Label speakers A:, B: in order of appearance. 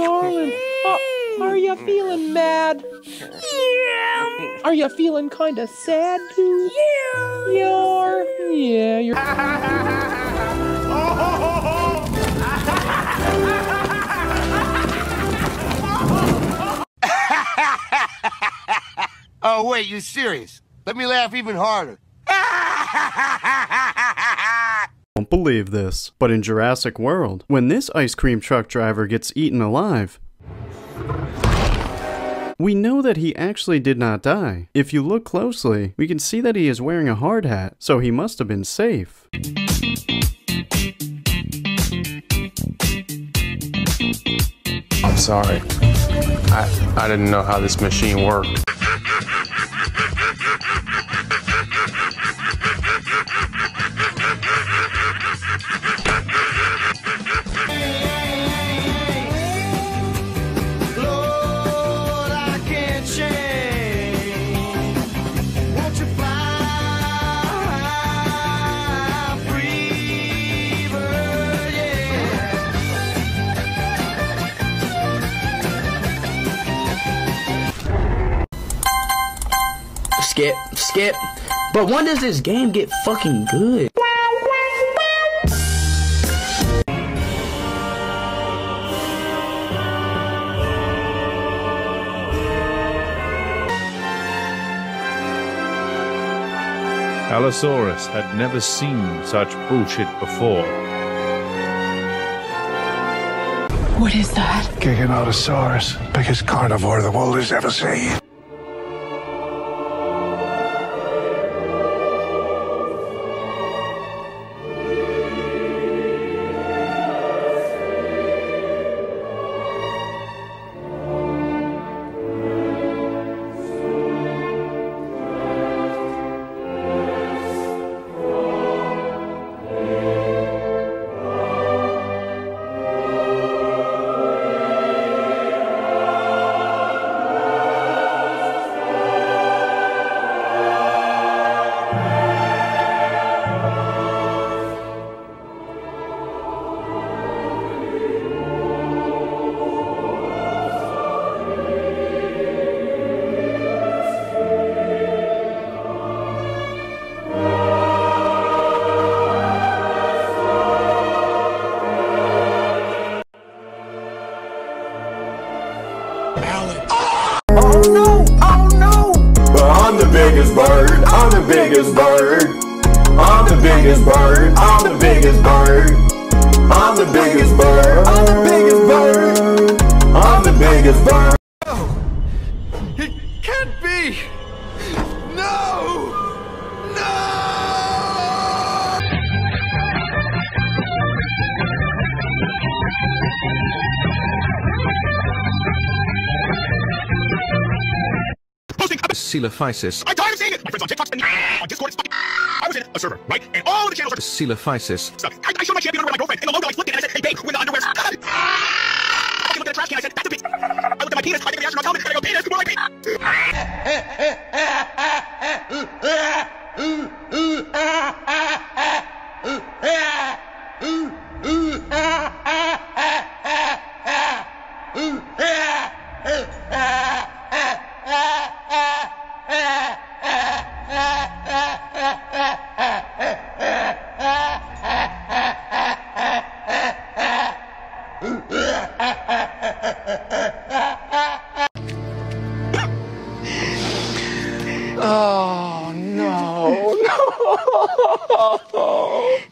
A: darling, are you feeling mad? Yeah. Are you feeling kinda sad too? Yeah. You're.
B: Oh, wait, you serious? Let me laugh even harder.
C: Don't believe this, but in Jurassic World, when this ice cream truck driver gets eaten alive, we know that he actually did not die. If you look closely, we can see that he is wearing a hard hat, so he must have been safe.
D: I'm sorry. I didn't know how this machine worked.
E: Skip. But when does this game get fucking good?
F: Allosaurus had never seen such bullshit before.
G: What is that?
H: Giganotosaurus, biggest carnivore the world has ever seen.
I: I'm the biggest bird, I'm the biggest bird. I'm the biggest bird, I'm the biggest bird. I'm the biggest bird, I'm the biggest bird. I'm the biggest bird.
B: No! It can't be! No! No!
J: Coelophysis.
K: I'm tired of seeing it! My friends on TikTok and on Discord, it's fucking... I was in a server, right? And all the channels are...
J: Coelophysis.
K: Stuff. I showed my champion underwear to my girlfriend, and the logo, I flipped it, and I said, hey babe, when the underwear's... I looked at the trash can, I said, that's a bitch. I looked at my penis, I think the astronaut's helmet, and I go, penis, more like
A: Oh, no.